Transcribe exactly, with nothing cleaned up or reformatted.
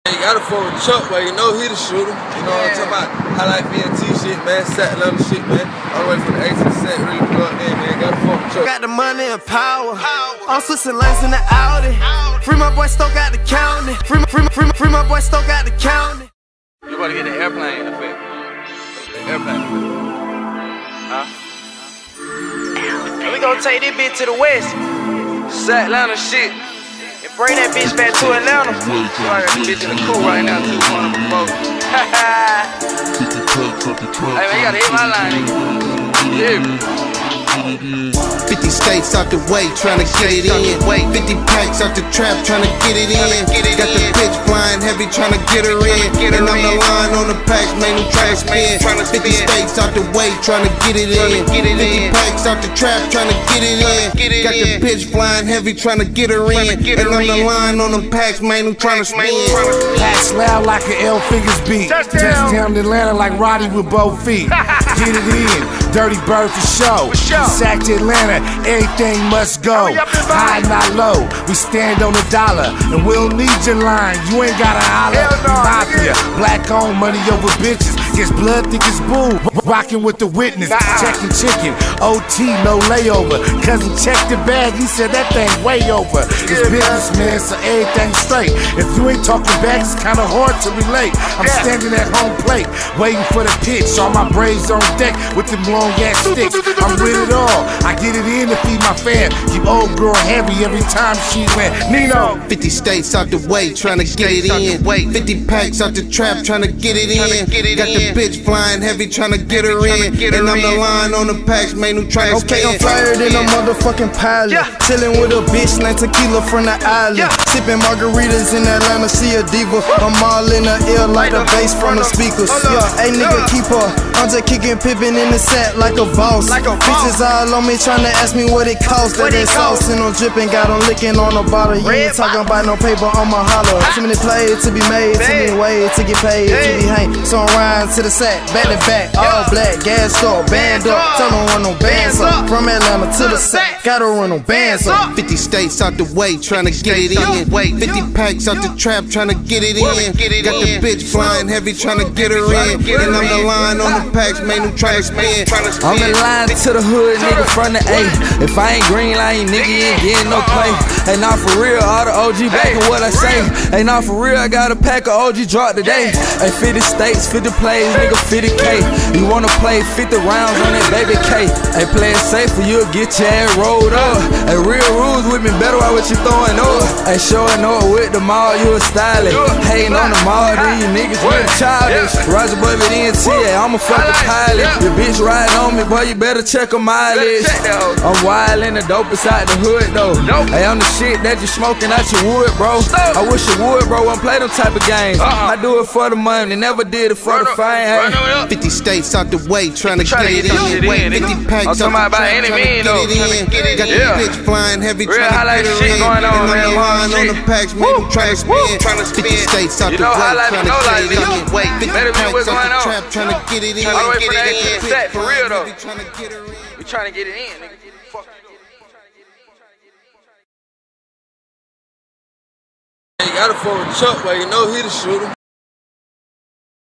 You gotta fuck with Chuck, where you know he the shooter. You know what I'm talking about? Highlight B N T shit, man. Sat level shit, man. All the way from the A to the set, really plugged in, man. Gotta fuck with Chuck. Got the money and power. I'm switching lanes in the Audi. Free my boy Stoke out the county. Free, free, free, free my boy Stoke out the county. You about to get the airplane effect. The airplane effect. Huh? And we gon' take this bitch to the west. Sat Atlanta shit. Bring that bitch back to Atlanta. I got this bitch in the cool right now, too. One of them folks. Hey, man, you gotta hit my line, nigga. Yeah. fifty states out the way, tryna get it in. fifty packs out the trap, tryna get it in. Got the bitch flying heavy, tryna get her in. And I'm the line on the packs, man, I'm tryna spin. fifty states out the way, tryna get it in. fifty packs out the trap, tryna get it in. Got the bitch flying heavy, tryna get her in. And I'm the line on the packs, man, I'm tryna spin. Packs loud like an L figures beat. Touchdown Atlanta like Roddy with both feet. Get it in, Dirty Bird for show. Sacked Atlanta, everything must go. High, not low, we stand on the dollar. And we don't need your line, you ain't gotta holler. Mafia, black on money over bitches. Gets blood thick as boo. Rockin' with the witness, checking chicken. O T, no layover. Cousin checked the bag, he said that thing way over. It's business, man, so everything straight. If you ain't talking back, it's kinda hard to relate. I'm standing at home plate, waiting for the pitch. All my braids on deck with them long ass sticks. I'm with it all. I get it in to feed my fam. Keep old girl heavy every time she went. Nino. fifty states out the way, tryna get it in. fifty packs out the trap, tryna get it in. Got the bitch flying heavy, tryna get her in. And I'm the line on the packs, man, who tryna spin. Okay, I'm flyer than a motherfucking pilot. Chillin' with a bitch named Tequila from the island. Sippin' margaritas in Atlanta, see a diva. I'm all in the ear like the bass from the speakers. Yeah, hey nigga, keep her. I'm just kicking Pippin in the set like a boss. Bitches all on me tryna ask me what it costs. That that sauce and I'm drippin', got them licking on the bottle. You ain't talking about no paper on my holler. Too many plays to be made, too many ways to get paid, to be hang. So I'm riding to the sack, back to back, all black, gas up, band up. Tell them run no bands up. From Atlanta to the sack, gotta run no bands up. fifty states out the way, tryna get it in. fifty packs out the trap, tryna get it in. Got the bitch flying heavy, tryna get her in. And I'm the line on the packs, man, who tryna spin. I'm the line to the hood, nigga, from the A. If I ain't green line, nigga, you ain't getting no play. Hey, not for real, all the O G backing what I say. Hey, not for real, I got a pack of O G drop today. Hey, fifty states, fifty plays, nigga, fifty K. You wanna play fifty rounds on that baby K. Hey, play it safe or you'll get your ass rolled up. Hey, real rules with me, better watch what you throwing up. Hey, showing up with the mall, you a stylist. Hating on the mall, these niggas really childish. Roger Boy with N T, I'm a fucking pilot. Your bitch riding on me, boy, you better check her mileage. I'm wild and the dope inside the hood, though. Hey, I'm the shit that you smoking out your wood, bro. I wish you would, bro, won't play them type of games. I do it for the money, never did it for the fame. fifty states out the way, tryna get it in. fifty packs out the trap, tryna get it in. Got the bitch flying heavy, tryna get her in. And I'm the line on the packs, man, who tryna spin. fifty states out the way, tryna get it in. fifty packs out the trap, tryna get it in. All the way from the A to the set, for real though. We We tryna get it in, nigga. Fuck. You gotta fuck with Chuck, where you know he the shooter.